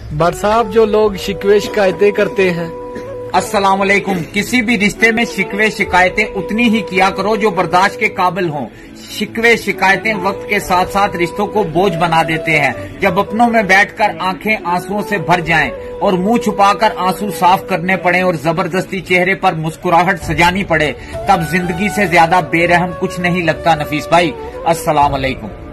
But साहब जो लोग शिकवे शिकायतें करते हैं। अस्सलाम वालेकुम। किसी भी रिश्ते में शिकवे शिकायतें उतनी ही किया करो जो बर्दाश्त के काबिल हों। शिकवे शिकायतें वक्त के साथ साथ रिश्तों को बोझ बना देते हैं। जब अपनों में बैठकर आंखें आंसुओं से भर जाएं और मुंह छुपाकर आंसू साफ करने पड़े और जबरदस्ती चेहरे पर मुस्कुराहट सजानी पड़े, तब जिंदगी से ज्यादा बेरहम कुछ नहीं लगता नफीस भाई। अस्सलाम वालेकुम।